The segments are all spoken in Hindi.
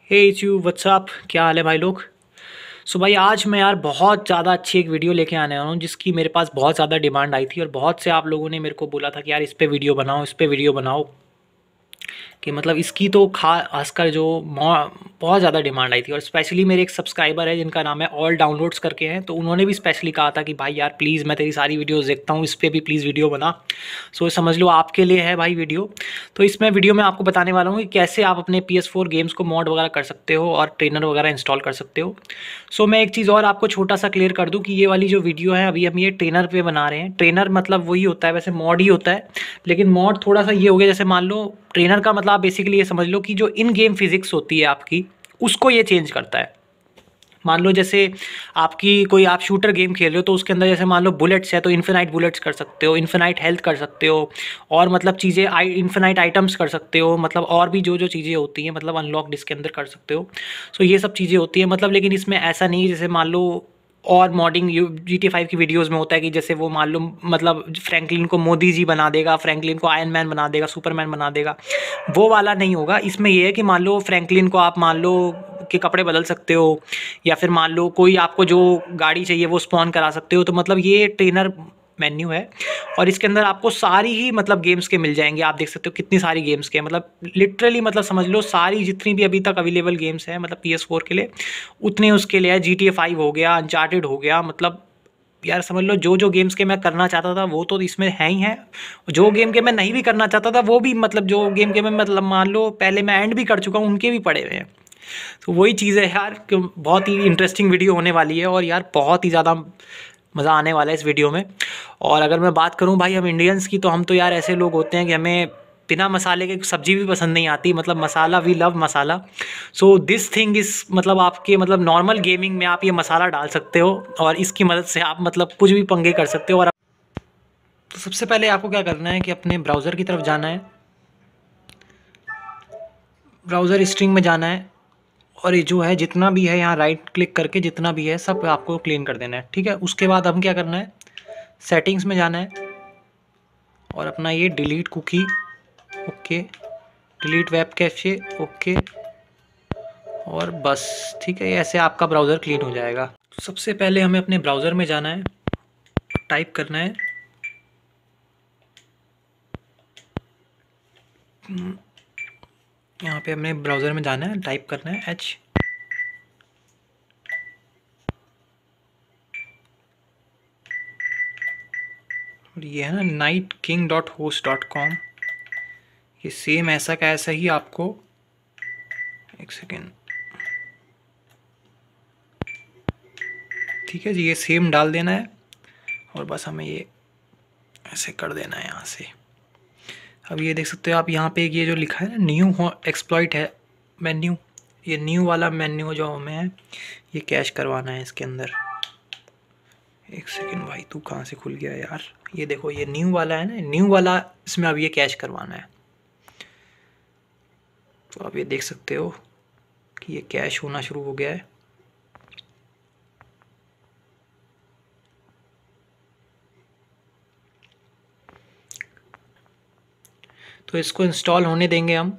हे यू व्हाट्सअप, क्या हाल है भाई लोग। सो भाई आज मैं यार बहुत ज़्यादा अच्छी एक वीडियो लेके आने वाला हूँ जिसकी मेरे पास बहुत ज़्यादा डिमांड आई थी और बहुत से आप लोगों ने मेरे को बोला था कि यार इस पे वीडियो बनाओ, इस पे वीडियो बनाओ। कि मतलब इसकी तो खासकर जो बहुत ज़्यादा डिमांड आई थी और स्पेशली मेरे एक सब्सक्राइबर है जिनका नाम है ऑल डाउनलोड्स करके हैं, तो उन्होंने भी स्पेशली कहा था कि भाई यार प्लीज़ मैं तेरी सारी वीडियोस देखता हूँ, इस पर भी प्लीज़ वीडियो बना। सो समझ लो आपके लिए है भाई वीडियो। तो इसमें वीडियो में आपको बताने वाला हूँ कि कैसे आप अपने PS4 गेम्स को मॉड वगैरह कर सकते हो और ट्रेनर वगैरह इंस्टॉल कर सकते हो। सो मैं एक चीज़ और आपको छोटा सा क्लियर कर दूँ कि ये वाली जो वीडियो है अभी हम ये ट्रेनर पे बना रहे हैं। ट्रेनर मतलब वही होता है, वैसे मॉड ही होता है, लेकिन मॉड थोड़ा सा ये हो गया, जैसे मान लो ट्रेनर का मतलब आप बेसिकली ये समझ लो कि जो इन गेम फिजिक्स होती है आपकी, उसको ये चेंज करता है। मान लो जैसे आपकी कोई आप शूटर गेम खेल रहे हो तो उसके अंदर जैसे मान लो बुलेट्स है तो इन्फिनाइट बुलेट्स कर सकते हो, इन्फिनाइट हेल्थ कर सकते हो, और मतलब चीज़ें इन्फिनाइट आइटम्स कर सकते हो, मतलब और भी जो जो चीज़ें होती हैं मतलब अनलॉक्ड इसके अंदर कर सकते हो। सो ये सब चीज़ें होती हैं मतलब, लेकिन इसमें ऐसा नहीं है जैसे मान लो और मॉडिंग GTA 5 की वीडियोस में होता है कि जैसे वो मान लो मतलब फ्रैंकलिन को मोदी जी बना देगा, फ्रैंकलिन को आयरन मैन बना देगा, सुपरमैन बना देगा। वो वाला नहीं होगा। इसमें ये है कि मान लो फ्रैंकलिन को आप मान लो के कपड़े बदल सकते हो, या फिर मान लो कोई आपको जो गाड़ी चाहिए वो स्पॉन करा सकते हो। तो मतलब ये ट्रेनर मेन्यू है और इसके अंदर आपको सारी ही मतलब गेम्स के मिल जाएंगे। आप देख सकते हो कितनी सारी गेम्स के, मतलब लिटरली मतलब समझ लो सारी जितनी भी अभी तक अवेलेबल गेम्स हैं मतलब PS4 के लिए, उतने उसके लिए है। GTA 5 हो गया, अनचार्टेड हो गया, मतलब यार समझ लो जो जो गेम्स के मैं करना चाहता था वो तो इसमें है ही है। जो गेम के मैं नहीं भी करना चाहता था वो भी, मतलब जो गेम के मैं मतलब मान लो पहले मैं एंड भी कर चुका हूँ उनके भी पड़े हुए हैं। तो वही चीज़ है यार कि बहुत ही इंटरेस्टिंग वीडियो होने वाली है और यार बहुत ही ज़्यादा मज़ा आने वाला है इस वीडियो में। और अगर मैं बात करूँ भाई हम इंडियंस की, तो हम तो यार ऐसे लोग होते हैं कि हमें बिना मसाले के सब्जी भी पसंद नहीं आती, मतलब masala, we love masala. So this thing is मतलब आपके मतलब नॉर्मल गेमिंग में आप ये मसाला डाल सकते हो और इसकी मदद से आप मतलब कुछ भी पंगे कर सकते हो। और तो सबसे पहले आपको क्या करना है कि अपने ब्राउज़र की तरफ जाना है, ब्राउज़र स्ट्रिंग में जाना है, और ये जो है जितना भी है यहाँ राइट क्लिक करके जितना भी है सब आपको क्लीन कर देना है। ठीक है, उसके बाद हम क्या करना है, सेटिंग्स में जाना है और अपना ये delete cookie, okay, delete web cache, okay, और बस। ठीक है, ऐसे आपका ब्राउज़र क्लीन हो जाएगा। तो सबसे पहले हमें अपने ब्राउज़र में जाना है, टाइप करना है यहाँ पे हमें ब्राउज़र में जाना है, टाइप करना है और ये है ना nightking.host.com। ये सेम ऐसा का ऐसा ही आपको, एक सेकेंड, ठीक है जी, ये सेम डाल देना है और बस हमें ये ऐसे कर देना है यहाँ से। अब ये देख सकते हो आप यहाँ पे ये जो लिखा है ना न्यू एक्सप्लॉइट है मेन्यू, ये न्यू वाला मेन्यू जो हमें है ये कैश करवाना है इसके अंदर। एक सेकेंड भाई, तू कहाँ से खुल गया यार। ये देखो ये न्यू वाला है ना, न्यू वाला, इसमें अब ये कैश करवाना है। तो आप ये देख सकते हो कि ये कैश होना शुरू हो गया है। तो इसको इंस्टॉल होने देंगे हम।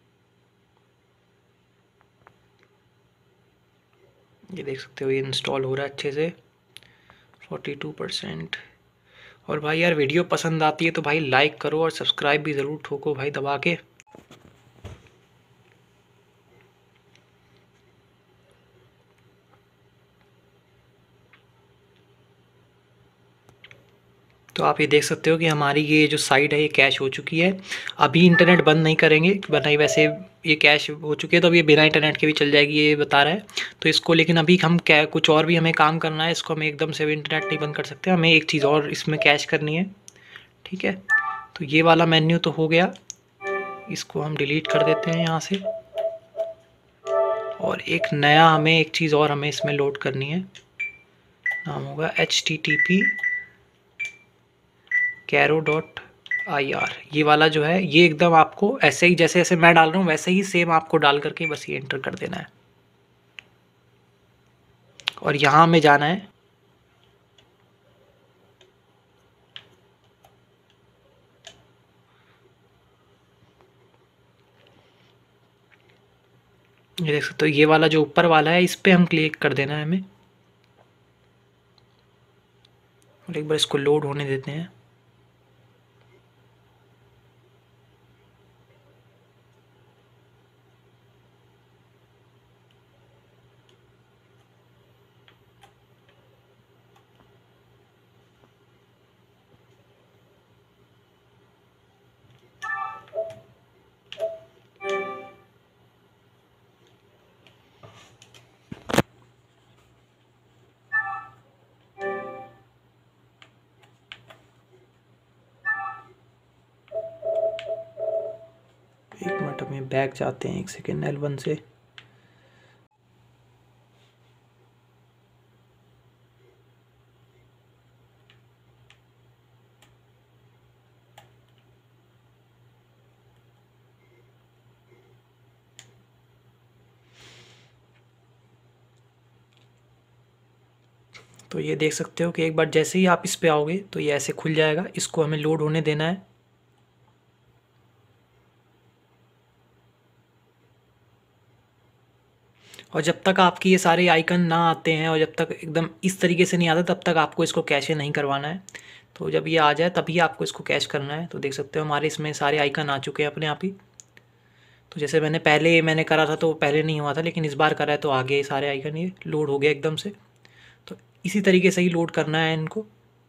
ये देख सकते हो ये इंस्टॉल हो रहा है अच्छे से, 42%। और भाई यार वीडियो पसंद आती है तो भाई लाइक करो और सब्सक्राइब भी ज़रूर ठोको भाई दबा के। तो आप ये देख सकते हो कि हमारी ये जो साइट है ये कैश हो चुकी है। अभी इंटरनेट बंद नहीं करेंगे, वरना ही वैसे ये कैश हो चुकी है तो अब ये बिना इंटरनेट के भी चल जाएगी, ये बता रहा है। तो इसको लेकिन अभी हम क्या कुछ और भी हमें काम करना है, इसको हम एकदम से भी इंटरनेट नहीं बंद कर सकते, हमें एक चीज़ और इसमें कैश करनी है। ठीक है, तो ये वाला मेन्यू तो हो गया, इसको हम डिलीट कर देते हैं यहाँ से। और एक नया हमें एक चीज़ और हमें इसमें लोड करनी है, नाम होगा HTTP caro.ir। ये वाला जो है ये एकदम आपको ऐसे ही जैसे जैसे मैं डाल रहा हूँ वैसे ही सेम आपको डाल करके बस ये एंटर कर देना है और यहाँ हमें जाना है। ये देख सकते हो, ये वाला जो ऊपर वाला है इस पे हम क्लिक कर देना है हमें, और एक बार इसको लोड होने देते हैं। एक मिनट में बैक जाते हैं, एक सेकेंड, L1 से। तो ये देख सकते हो कि एक बार जैसे ही आप इस पे आओगे तो ये ऐसे खुल जाएगा, इसको हमें लोड होने देना है। और जब तक आपकी ये सारे आइकन ना आते हैं और जब तक एकदम इस तरीके से नहीं आता तब तक आपको इसको कैशे नहीं करवाना है। तो जब ये आ जाए तभी आपको इसको कैश करना है। तो देख सकते हो हमारे इसमें सारे आइकन आ चुके हैं अपने आप ही। तो जैसे मैंने करा था तो पहले नहीं हुआ था, लेकिन इस बार करा है तो आ गए सारे आइकन, ये लोड हो गया एकदम से। तो इसी तरीके से ही लोड करना है इनको।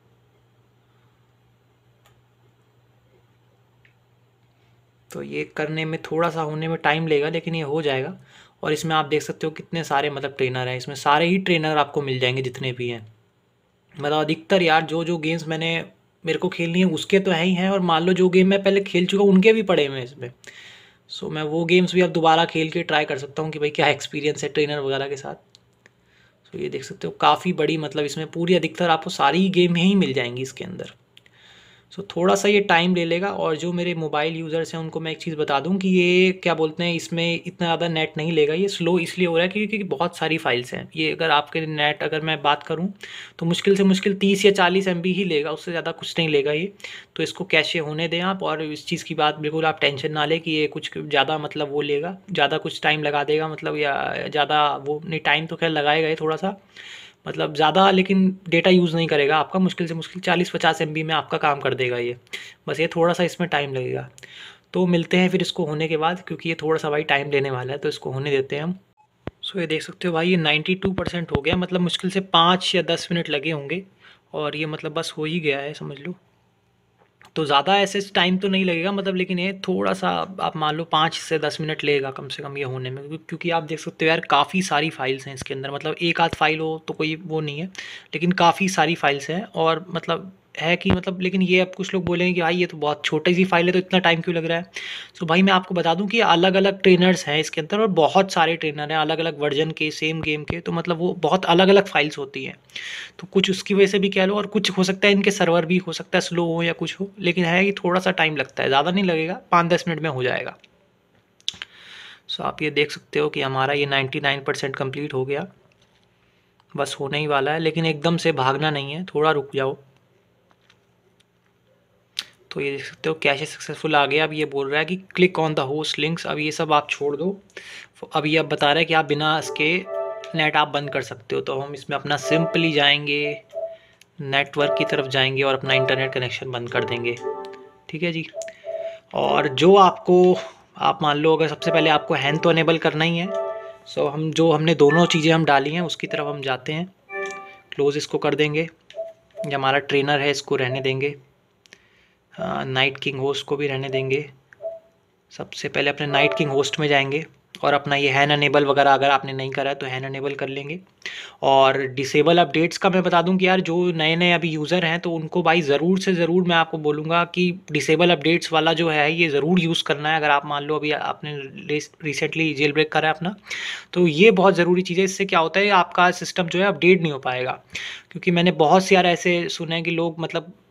तो ये करने में थोड़ा सा होने में टाइम लेगा, लेकिन ये हो जाएगा। और इसमें आप देख सकते हो कितने सारे मतलब ट्रेनर हैं, इसमें सारे ही ट्रेनर आपको मिल जाएंगे जितने भी हैं। मतलब अधिकतर यार जो जो गेम्स मेरे को खेलनी है उसके तो है ही हैं, और मान लो जो गेम मैं पहले खेल चुका हूँ उनके भी पड़े हुए हैं इसमें। सो मैं वो गेम्स भी अब दोबारा खेल के ट्राई कर सकता हूँ कि भाई क्या एक्सपीरियंस है ट्रेनर वगैरह के साथ। सो ये देख सकते हो काफ़ी बड़ी, मतलब इसमें पूरी अधिकतर आपको सारी ही गेम ही मिल जाएंगी इसके अंदर। सो थोड़ा सा ये टाइम ले लेगा। और जो मेरे मोबाइल यूज़र्स हैं उनको मैं एक चीज़ बता दूं कि ये क्या बोलते हैं, इसमें इतना ज़्यादा नेट नहीं लेगा। ये स्लो इसलिए हो रहा है क्योंकि बहुत सारी फाइल्स हैं। ये अगर आपके नेट अगर मैं बात करूं तो मुश्किल से मुश्किल 30 या 40 MB ही लेगा, उससे ज़्यादा कुछ नहीं लेगा ये। तो इसको कैशे होने दें आप। और इस चीज़ की बात बिल्कुल आप टेंशन ना लें कि ये कुछ ज़्यादा मतलब वो लेगा, ज़्यादा कुछ टाइम लगा देगा मतलब, या ज़्यादा वो नहीं, टाइम तो खैर लगाएगा ही थोड़ा सा, मतलब ज़्यादा, लेकिन डेटा यूज़ नहीं करेगा आपका। मुश्किल से मुश्किल 40-50 MB में आपका काम कर देगा ये। बस ये थोड़ा सा इसमें टाइम लगेगा। तो मिलते हैं फिर इसको होने के बाद, क्योंकि ये थोड़ा सा भाई टाइम लेने वाला है, तो इसको होने देते हैं हम। सो ये देख सकते हो भाई ये 92% हो गया, मतलब मुश्किल से 5 या 10 मिनट लगे होंगे। और ये मतलब बस हो ही गया है समझ लो। तो ज़्यादा ऐसे टाइम तो नहीं लगेगा मतलब, लेकिन ये थोड़ा सा आप मान लो 5 से 10 मिनट लगेगा कम से कम ये होने में, क्योंकि आप देख सकते हो यार काफ़ी सारी फाइल्स हैं इसके अंदर। मतलब एक आध फाइल हो तो कोई वो नहीं है, लेकिन काफ़ी सारी फाइल्स हैं। और मतलब है कि मतलब, लेकिन ये अब कुछ लोग बोलेंगे कि भाई ये तो बहुत छोटी सी फाइल है तो इतना टाइम क्यों लग रहा है। तो भाई मैं आपको बता दूं कि अलग अलग ट्रेनर्स हैं इसके अंदर, और बहुत सारे ट्रेनर हैं अलग अलग वर्जन के सेम गेम के। तो मतलब वो बहुत अलग अलग फाइल्स होती हैं। तो कुछ उसकी वजह से भी कह लो, और कुछ हो सकता है इनके सर्वर भी हो सकता है स्लो हो या कुछ हो, लेकिन है कि थोड़ा सा टाइम लगता है, ज़्यादा नहीं लगेगा, 5-10 मिनट में हो जाएगा। सो आप ये देख सकते हो कि हमारा ये 99% कंप्लीट हो गया, बस होने ही वाला है। लेकिन एकदम से भागना नहीं है, थोड़ा रुक जाओ। तो ये देख सकते हो कैशे सक्सेसफुल आ गया। अब ये बोल रहा है कि click on the host links. अब ये सब आप छोड़ दो। अब ये अब बता रहा है कि आप बिना इसके नेट आप बंद कर सकते हो। तो हम इसमें अपना सिंपली जाएंगे, नेटवर्क की तरफ जाएंगे और अपना इंटरनेट कनेक्शन बंद कर देंगे। ठीक है जी। और जो आपको, आप मान लो अगर सबसे पहले आपको हैंड तो अनेबल करना ही है। सो हम जो हमने दोनों चीज़ें हम डाली हैं उसकी तरफ हम जाते हैं, क्लोज़ इसको कर देंगे। जो हमारा ट्रेनर है इसको रहने देंगे, नाइट किंग होस्ट को भी रहने देंगे। सबसे पहले अपने नाइट किंग होस्ट में जाएंगे और अपना ये हैन अनेबल वगैरह अगर आपने नहीं करा है तो हैन अनेबल कर लेंगे। और डिसेबल अपडेट्स का मैं बता दूं कि यार जो नए नए अभी यूज़र हैं तो उनको भाई ज़रूर से ज़रूर मैं आपको बोलूँगा कि डिसेबल अपडेट्स वाला जो है ये ज़रूर यूज़ करना है। अगर आप मान लो अभी आपने रिसेंटली जेल ब्रेक करा है अपना, तो ये बहुत ज़रूरी चीज़ है। इससे क्या होता है आपका सिस्टम जो है अपडेट नहीं हो पाएगा। क्योंकि मैंने बहुत से यार ऐसे सुने हैं कि लोग मतलब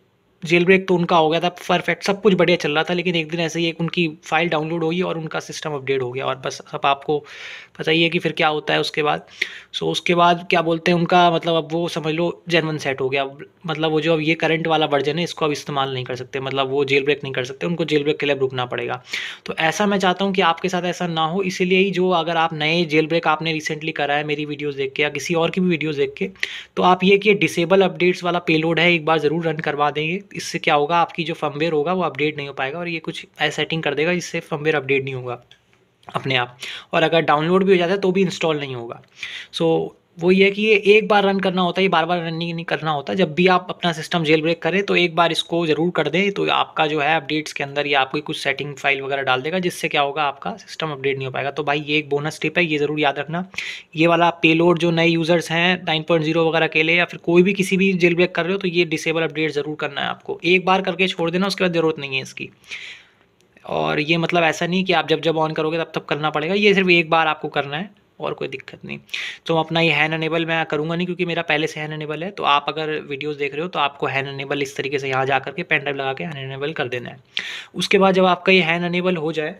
जेल ब्रेक तो उनका हो गया था परफेक्ट, सब कुछ बढ़िया चल रहा था, लेकिन एक दिन ऐसे ही एक उनकी फाइल डाउनलोड हुई और उनका सिस्टम अपडेट हो गया, और बस अब आपको पता ही है कि फिर क्या होता है उसके बाद। सो उसके बाद क्या बोलते हैं उनका मतलब, अब वो समझ लो जेनवन सेट हो गया, मतलब वो जो अब ये करंट वाला वर्जन है इसको अब इस्तेमाल नहीं कर सकते, मतलब वो जेल ब्रेक नहीं कर सकते, उनको जेल ब्रेक के लिए रुकना पड़ेगा। तो ऐसा मैं चाहता हूँ कि आपके साथ ऐसा ना हो, इसीलिए ही जो अगर आप नए जेल ब्रेक आपने रिसेंटली करा है मेरी वीडियोज़ देख के या किसी और की भी वीडियोज़ देख के, तो आप ये कि डिसेबल अपडेट्स वाला पेलोड है एक बार ज़रूर रन करवा देंगे। इससे क्या होगा, आपकी जो फर्मवेयर होगा वो अपडेट नहीं हो पाएगा, और ये कुछ ऐसा सेटिंग कर देगा जिससे फर्मवेयर अपडेट नहीं होगा अपने आप, और अगर डाउनलोड भी हो जाता है तो भी इंस्टॉल नहीं होगा। सो वो ये है कि ये एक बार रन करना होता है, ये बार बार रन नहीं करना होता। जब भी आप अपना सिस्टम जेल ब्रेक करें तो एक बार इसको ज़रूर कर दें, तो आपका जो है अपडेट्स के अंदर ये आपकी कुछ सेटिंग फाइल वगैरह डाल देगा, जिससे क्या होगा आपका सिस्टम अपडेट नहीं हो पाएगा। तो भाई ये एक बोनस टिप है, ये ज़रूर याद रखना। ये वाला पेलोड जो नए यूज़र्स हैं 9.0 वगैरह के लिए, या फिर कोई भी किसी भी जेल ब्रेक कर रहे हो, तो ये डिसेबल अपडेट ज़रूर करना है आपको। एक बार करके छोड़ देना, उसके बाद ज़रूरत नहीं है इसकी। और ये मतलब ऐसा नहीं कि आप जब जब ऑन करोगे तब तब करना पड़ेगा, ये सिर्फ एक बार आपको करना है और कोई दिक्कत नहीं। तो अपना ये हैंड अनेबल मैं करूँगा नहीं, क्योंकि मेरा पहले से हैंड अनेबल है। तो आप अगर वीडियोस देख रहे हो तो आपको हैंड अनेबल इस तरीके से यहाँ जा करके पेन ड्राइव लगा के हैंड अनेबल कर देना है। उसके बाद जब आपका ये हैंड अनेबल हो जाए,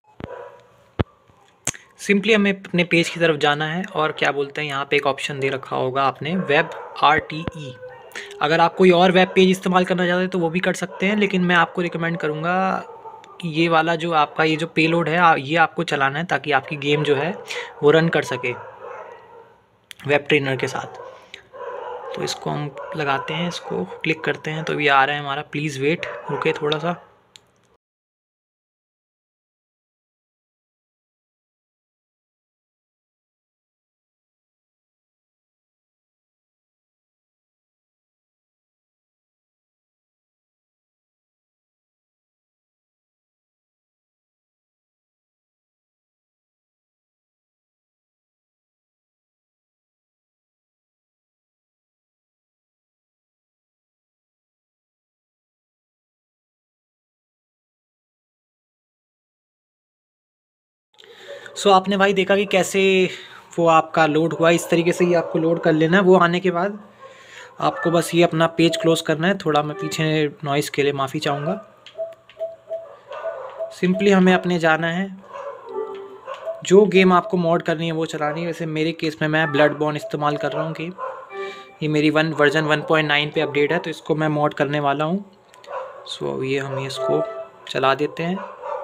सिंपली हमें अपने पेज की तरफ जाना है, और क्या बोलते हैं यहाँ पे एक ऑप्शन दे रखा होगा आपने वेब RTE। अगर आप कोई और वेब पेज इस्तेमाल करना चाहते हैं तो वो भी कर सकते हैं, लेकिन मैं आपको रिकमेंड करूँगा कि ये वाला जो आपका ये जो पेलोड है ये आपको चलाना है, ताकि आपकी गेम जो है वो रन कर सके वेब ट्रेनर के साथ। तो इसको हम लगाते हैं, इसको क्लिक करते हैं, तो ये आ रहा है हमारा। प्लीज़ वेट, रुके थोड़ा सा। सो आपने भाई देखा कि कैसे वो आपका लोड हुआ, इस तरीके से ही आपको लोड कर लेना है। वो आने के बाद आपको बस ये अपना पेज क्लोज करना है। थोड़ा मैं पीछे नॉइज़ के लिए माफ़ी चाहूँगा। सिंपली हमें अपने जाना है, जो गेम आपको मॉड करनी है वो चलानी है। वैसे मेरे केस में मैं ब्लड बॉर्न इस्तेमाल कर रहा हूँ गेम, ये मेरी वर्जन 1.9 पे अपडेट है, तो इसको मैं मॉड करने वाला हूँ। सो ये हम इसको चला देते हैं।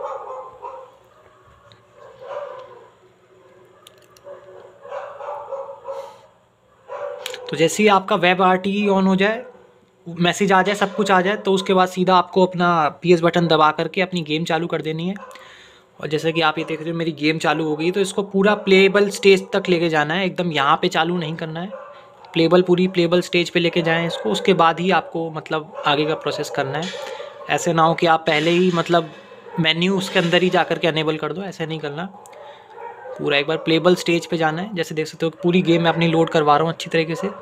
तो जैसे ही आपका वेब RTE ऑन हो जाए, मैसेज आ जाए, सब कुछ आ जाए, तो उसके बाद सीधा आपको अपना PS बटन दबा करके अपनी गेम चालू कर देनी है। और जैसे कि आप ये देख रहे हो मेरी गेम चालू हो गई, तो इसको पूरा प्लेबल स्टेज तक लेके जाना है, एकदम यहाँ पे चालू नहीं करना है। पूरी प्लेबल स्टेज पे लेके जाएं इसको, उसके बाद ही आपको मतलब आगे का प्रोसेस करना है। ऐसे ना हो कि आप पहले ही मतलब मेन्यू उसके अंदर ही जा कर के अनेबल कर दो, ऐसे नहीं करना। पूरा एक बार प्लेबल स्टेज पे जाना है। जैसे देख सकते हो पूरी गेम मैं अपनी लोड करवा रहा हूँ अच्छी तरीके से,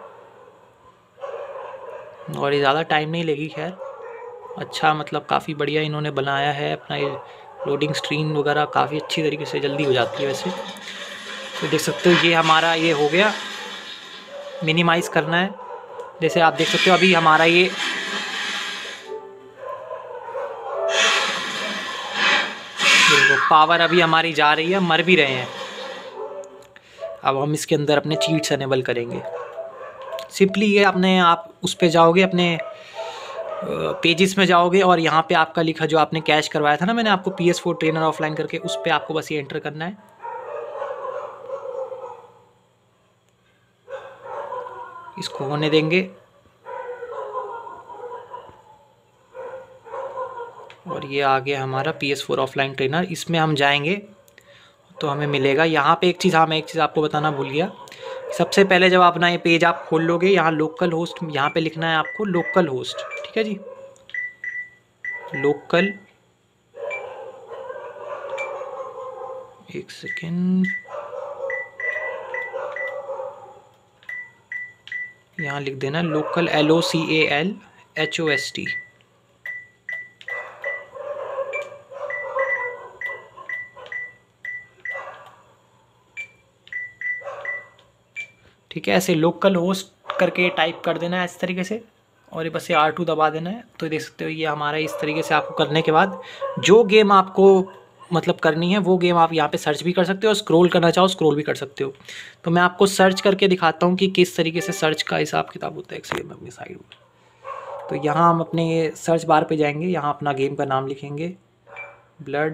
और ये ज़्यादा टाइम नहीं लेगी खैर। अच्छा मतलब काफ़ी बढ़िया इन्होंने बनाया है अपना ये लोडिंग स्क्रीन वगैरह, काफ़ी अच्छी तरीके से जल्दी हो जाती है वैसे। तो देख सकते हो ये हमारा ये हो गया। मिनिमाइज़ करना है, जैसे आप देख सकते हो अभी हमारा ये देखो पावर अभी हमारी जा रही है, मर भी रहे हैं। अब हम इसके अंदर अपने चीट्स अनेबल करेंगे। सिंपली ये अपने आप उस पे जाओगे, अपने पेजेस में जाओगे, और यहाँ पे आपका लिखा जो आपने कैश करवाया था ना मैंने आपको PS4 ट्रेनर ऑफलाइन करके, उस पर आपको बस ये एंटर करना है। इसको होने देंगे, और ये आ गया हमारा PS4 ऑफलाइन ट्रेनर। इसमें हम जाएंगे तो हमें मिलेगा यहाँ पे एक चीज़। हाँ मैं एक चीज़ आपको बताना भूल गया। सबसे पहले जब अपना ये पेज आप खोल लोगे, यहाँ लोकल होस्ट, यहाँ पे लिखना है आपको लोकल होस्ट, ठीक है जी। लोकल, एक सेकेंड, यहाँ लिख देना लोकल LOCALHOST। ठीक है, ऐसे लोकल होस्ट करके टाइप कर देना है इस तरीके से, और ये बस ये R2 दबा देना है। तो देख सकते हो ये हमारा इस तरीके से आपको करने के बाद जो गेम आपको मतलब करनी है वो गेम आप यहाँ पे सर्च भी कर सकते हो और स्क्रॉल करना चाहो स्क्रॉल भी कर सकते हो। तो मैं आपको सर्च करके दिखाता हूँ कि किस तरीके से सर्च का हिसाब किताब होता है। एक सेकंड में अपनी साइड में, तो यहाँ हम अपने सर्च बार पे जाएंगे, यहाँ अपना गेम का नाम लिखेंगे ब्लड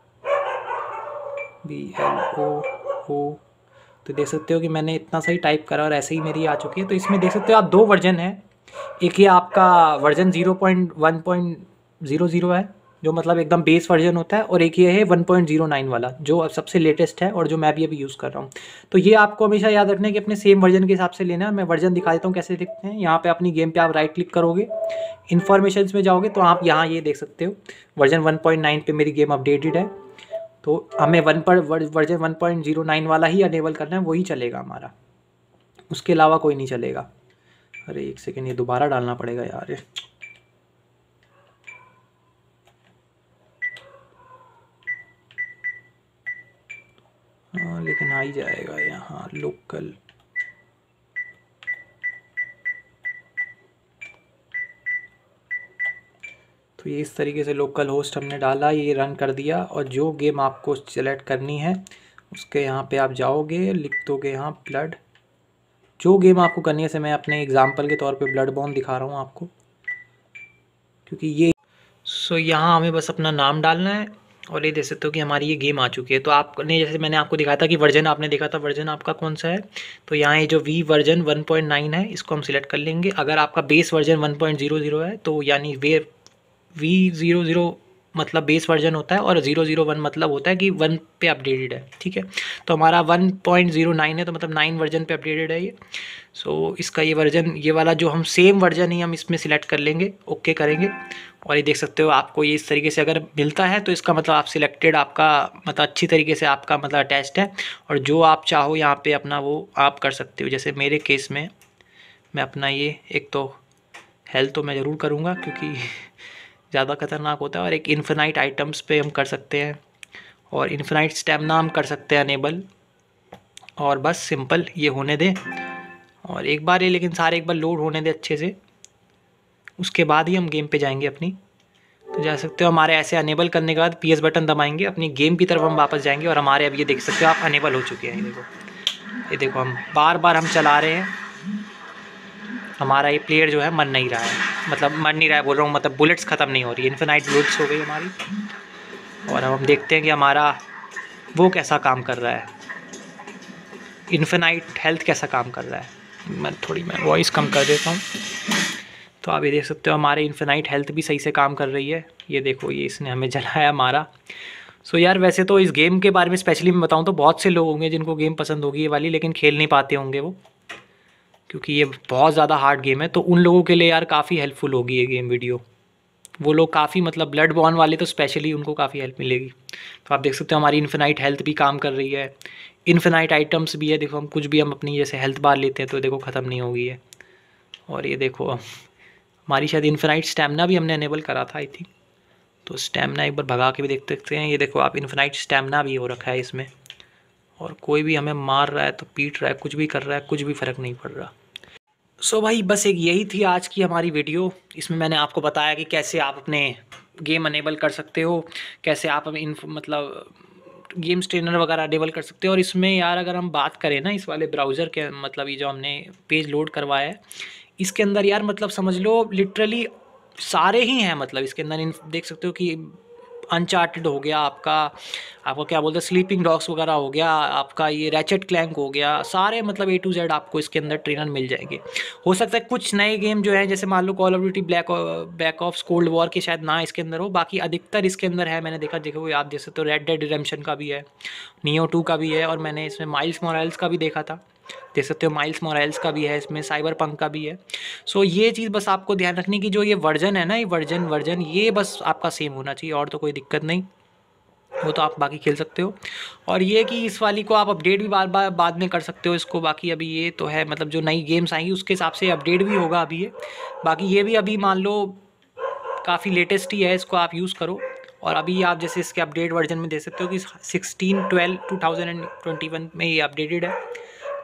BLOO। तो देख सकते हो कि मैंने इतना सही टाइप करा और ऐसे ही मेरी आ चुकी है। तो इसमें देख सकते हो आप दो वर्जन है, एक ये आपका वर्जन 0.1.00 है जो मतलब एकदम बेस वर्जन होता है, और एक ये है 1.09 वाला जो अब सबसे लेटेस्ट है और जो मैं भी अभी यूज़ कर रहा हूँ। तो ये आपको हमेशा याद रखना है कि अपने सेम वर्जन के हिसाब से लेना है। मैं वर्जन दिखा देता हूँ कैसे दिखते हैं। यहाँ पे अपनी गेम पे आप राइट क्लिक करोगे, इन्फॉर्मेशन में जाओगे तो आप यहाँ ये देख सकते हो वर्जन 1.9 पे मेरी गेम अपडेटेड है। तो हमें वर्जन 1.09 वाला ही अनेबल करना है, वही चलेगा हमारा, उसके अलावा कोई नहीं चलेगा। अरे एक सेकेंड, ये दोबारा डालना पड़ेगा यार। हाँ लेकिन आ ही जाएगा यहाँ लोकल। तो ये इस तरीके से लोकल होस्ट हमने डाला, ये रन कर दिया, और जो गेम आपको सेलेक्ट करनी है उसके यहाँ पे आप जाओगे, लिख दोगे यहाँ ब्लड, जो गेम आपको करनी है। से मैं अपने एग्जांपल के तौर पे ब्लड बॉर्न दिखा रहा हूँ आपको, क्योंकि ये यहाँ हमें बस अपना नाम डालना है और ये देख सकते हो कि हमारी ये गेम आ चुकी है। तो आपने जैसे मैंने आपको दिखाया था कि वर्जन आपने देखा था, वर्जन आपका कौन सा है, तो यहाँ ये जो V वर्जन 1.9 है इसको हम सिलेक्ट कर लेंगे। अगर आपका बेस वर्जन 1.00 है तो यानी V00 मतलब बेस वर्जन होता है और 001 मतलब होता है कि 1 पे अपडेटेड है, ठीक है। तो हमारा 1.09 है तो मतलब 9 वर्जन पे अपडेटेड है ये। सो इसका ये वर्जन, ये वाला जो हम सेम वर्जन ही हम इसमें सिलेक्ट कर लेंगे, ओके करेंगे। और ये देख सकते हो आपको ये इस तरीके से अगर मिलता है तो इसका मतलब आप सिलेक्टेड, आपका मतलब अच्छी तरीके से आपका मतलब अटैच्ड है, और जो आप चाहो यहाँ पे अपना वो आप कर सकते हो। जैसे मेरे केस में मैं अपना ये एक तो हेल्थ तो मैं ज़रूर करूँगा क्योंकि ज़्यादा खतरनाक होता है, और एक इन्फिनाइट आइटम्स पे हम कर सकते हैं, और इन्फिनाइट स्टेमिना हम कर सकते हैं अनेबल। और बस सिंपल ये होने दें, और एक बार ये लेकिन सारे एक बार लोड होने दें अच्छे से, उसके बाद ही हम गेम पे जाएंगे अपनी। तो जा सकते हो हमारे ऐसे अनेबल करने के बाद PS बटन दबाएंगे, अपनी गेम की तरफ हम वापस जाएंगे, और हमारे अब ये देख सकते हो आप अनेबल हो चुके हैं। ये देखो हम बार बार हम चला रहे हैं, हमारा ये प्लेयर जो है मर नहीं रहा है, मतलब मर नहीं रहा है बोल रहा हूँ, मतलब बुलेट्स ख़त्म नहीं हो रही है, इन्फिनाइट बुलेट्स हो गई हमारी। और अब हम देखते हैं कि हमारा वो कैसा काम कर रहा है, इन्फिनाइट हेल्थ कैसा काम कर रहा है। मैं वॉइस कम कर देता हूँ। तो आप ये देख सकते हो हमारे इन्फिनाइट हेल्थ भी सही से काम कर रही है। ये देखो ये इसने हमें जलाया मारा। सो यार वैसे तो इस गेम के बारे में स्पेशली मैं बताऊँ तो बहुत से लोग होंगे जिनको गेम पसंद होगी ये वाली, लेकिन खेल नहीं पाते होंगे वो, क्योंकि ये बहुत ज़्यादा हार्ड गेम है। तो उन लोगों के लिए यार काफ़ी हेल्पफुल होगी ये गेम वीडियो। वो लोग काफ़ी मतलब ब्लड बॉर्न वाले तो स्पेशली उनको काफ़ी हेल्प मिलेगी। तो आप देख सकते हो हमारी इन्फिनाइट हेल्थ भी काम कर रही है, इन्फिनाइट आइटम्स भी है। देखो हम कुछ भी हम अपनी जैसे हेल्थ बार लेते हैं तो देखो ख़त्म नहीं होगी है। और ये देखो हमारी शायद इन्फिनाइट स्टैमिना भी हमने अनेबल करा था आई थिंक, तो स्टैमिना एक बार भगा के भी देख सकते हैं। ये देखो आप इन्फिनाइट स्टैमिना भी हो रखा है इसमें, और कोई भी हमें मार रहा है तो पीट रहा है, कुछ भी कर रहा है, कुछ भी फ़र्क नहीं पड़ रहा। सो भाई बस एक यही थी आज की हमारी वीडियो। इसमें मैंने आपको बताया कि कैसे आप अपने गेम अनेबल कर सकते हो, कैसे आप मतलब गेम्स ट्रेनर वगैरह अनेबल कर सकते हो। और इसमें यार अगर हम बात करें ना इस वाले ब्राउज़र के, मतलब ये जो हमने पेज लोड करवाया है इसके अंदर यार मतलब समझ लो लिटरली सारे ही हैं। मतलब इसके अंदर देख सकते हो कि अनचार्टेड हो गया, आपका क्या बोलते हैं स्लीपिंग डॉग्स वगैरह हो गया, आपका ये रैचेट क्लैंक हो गया, सारे मतलब A to Z आपको इसके अंदर ट्रेनर मिल जाएंगे। हो सकता है कुछ नए गेम जो हैं जैसे मान लो call of duty black ops cold war के शायद ना इसके अंदर हो, बाकी अधिकतर इसके अंदर है। मैंने देखो आप देख सकते हो रेड डेड रिडेम्पशन का भी है, नियो 2 का भी है, और मैंने इसमें माइल्स मोराइल्स का भी देखा था, देख सकते हो माइल्स मोराइल्स का भी है इसमें, साइबर पंक का भी है। सो ये चीज़ बस आपको ध्यान रखनी कि जो ये वर्जन है ना, ये वर्जन ये बस आपका सेम होना चाहिए, और तो कोई दिक्कत नहीं, वो तो आप बाकी खेल सकते हो। और ये कि इस वाली को आप अपडेट भी बाद में कर सकते हो इसको। बाकी अभी ये तो है मतलब जो नई गेम्स आएंगी उसके हिसाब से अपडेट भी होगा अभी ये। बाकी ये भी अभी मान लो काफ़ी लेटेस्ट ही है, इसको आप यूज़ करो। और अभी आप जैसे इसके अपडेट वर्जन में देख सकते हो कि 16/12/2021 में ये अपडेटेड है।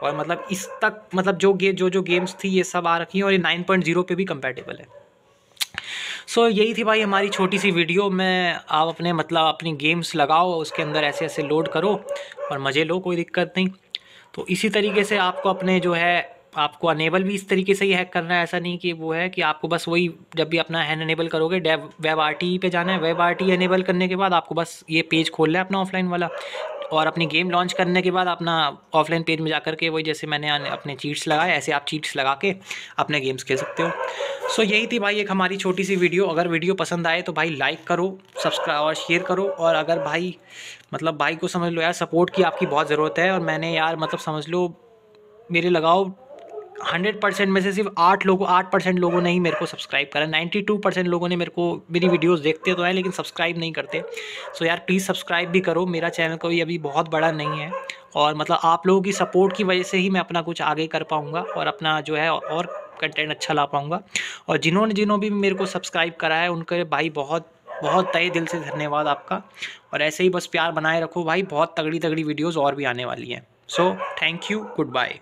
और मतलब इस तक मतलब जो गेम्स थी ये सब आ रखी हैं और ये 9.0 पे भी कंपैटिबल है। सो यही थी भाई हमारी छोटी सी वीडियो में। आप अपने मतलब अपनी गेम्स लगाओ, उसके अंदर ऐसे ऐसे लोड करो और मज़े लो, कोई दिक्कत नहीं। तो इसी तरीके से आपको अपने जो है आपको अनेबल भी इस तरीके से ही हैक करना है। ऐसा नहीं कि वो है कि आपको बस वही जब भी अपना हैंड अनेबल करोगे वेब आरटी पे जाना है। वेब आरटी अनेबल करने के बाद आपको बस ये पेज खोलना है अपना ऑफलाइन वाला, और अपनी गेम लॉन्च करने के बाद अपना ऑफलाइन पेज में जाकर के वही जैसे मैंने अपने चीट्स लगाए ऐसे आप चीट्स लगा के अपने गेम्स खेल सकते हो। सो यही थी भाई एक हमारी छोटी सी वीडियो। अगर वीडियो पसंद आए तो भाई लाइक करो, सब्सक्राइब और शेयर करो। और अगर भाई मतलब भाई को समझ लो यार सपोर्ट की आपकी बहुत ज़रूरत है। और मैंने यार मतलब समझ लो मेरे लगाओ 100% में से सिर्फ 8% लोगों ने ही मेरे को सब्सक्राइब करा। 92% लोगों ने मेरे को मेरी वीडियोस देखते तो हैं लेकिन सब्सक्राइब नहीं करते। सो यार प्लीज़ सब्सक्राइब भी करो। मेरा चैनल कोई अभी बहुत बड़ा नहीं है और मतलब आप लोगों की सपोर्ट की वजह से ही मैं अपना कुछ आगे कर पाऊँगा और अपना जो है और कंटेंट अच्छा ला पाऊँगा। और जिन्होंने भी मेरे को सब्सक्राइब करा है उनके भाई बहुत बहुत तहे दिल से धन्यवाद आपका। और ऐसे ही बस प्यार बनाए रखो भाई, बहुत तगड़ी तगड़ी वीडियोज़ और भी आने वाली हैं। So thank you, good bye.